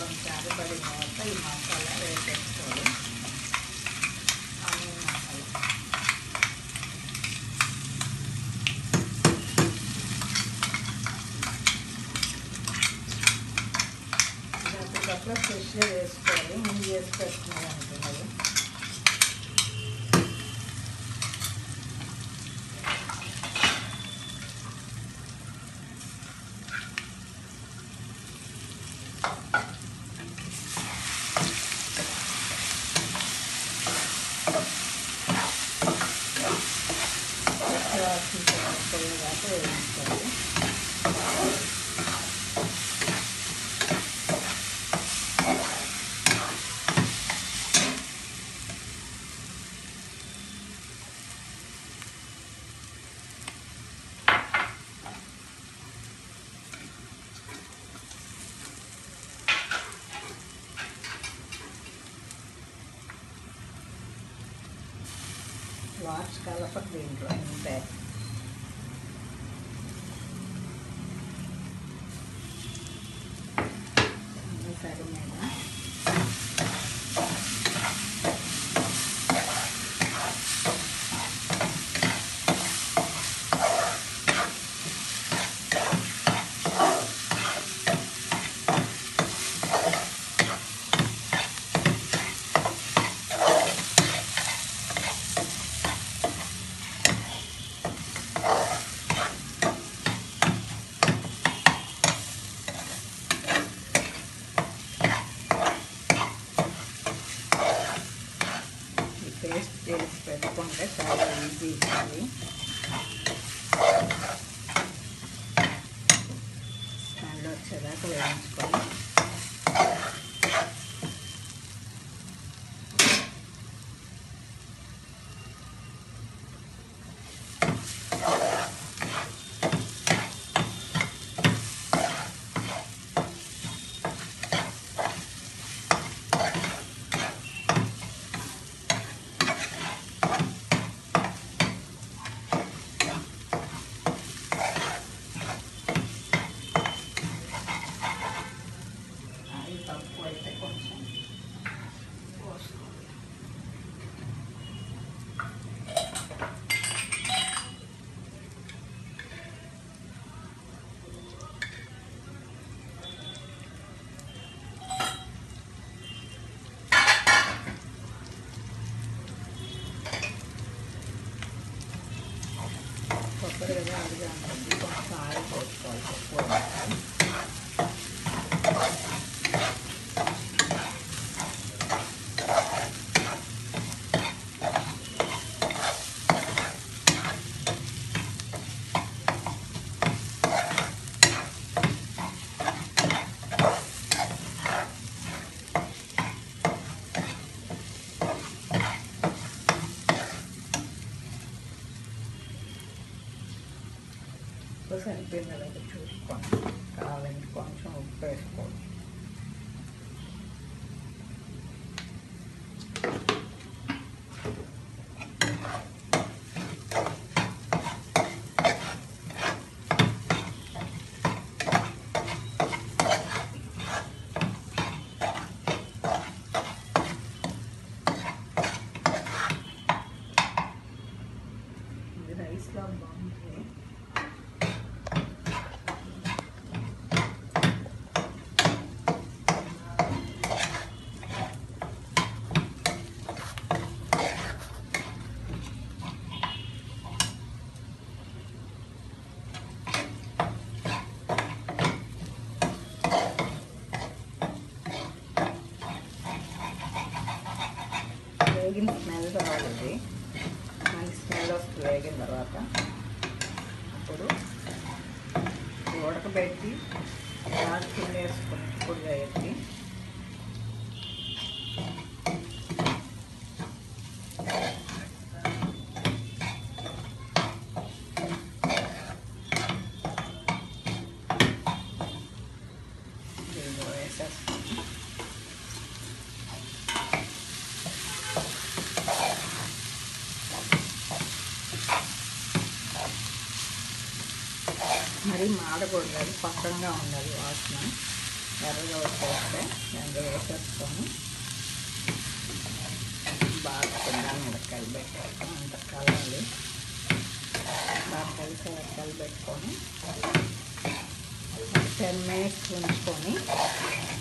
కొంచెం అరపడిన తర్వాత ఈ మసాలా వేసేసుకోవాలి. ఆనియన్ మసాలా అప్పటికప్పుడు ఫ్రెష్గా వేసుకోవాలి. ముందు వేసి పెట్టుకున్నది అనుకున్నది. పోయేదాకా వేయించుకోవాలి. లాస్ట్ కలపకు దీంట్లో ఇంతే. సరే మీద పేస్ట్ చేసి పెట్టుకుంటే చాలా ఈజీ ఇది. స్మెల్ వచ్చేదాకా వేయించుకోవాలి. తక్కువ అయితే కొంచెం పోసుకోవాలి. కొబ్బరిగా అడిగా ఉంటుంది. కొంచెం ఆయిల్ పోసుకోవాలి. తక్కువ సరిపోయింది అలాగే చూసుకోండి. కావాలంటే కొంచెం ఉప్పు వేసుకోండి. ఇది రైస్లో బాగుంటుంది. వేగిన స్మెల్ రావాలి. మంచి స్మెల్ వస్తుంది వేగిన తర్వాత. అప్పుడు ఉడకబెట్టి కింద వేసుకుని పొడిగా ఎత్తి దీంట్లో వేసేస్తాను. మరీ మాడకూడదు, పక్కనగా ఉండాలి. వాసన ఎర్రగా వచ్చేస్తే అందులో వేసేసుకొని బాగా కింద కలిపెట్టుకోవాలి. అంత కలవాలి. బాగా కలిపెట్టుకొని 10 minutes ఉంచుకొని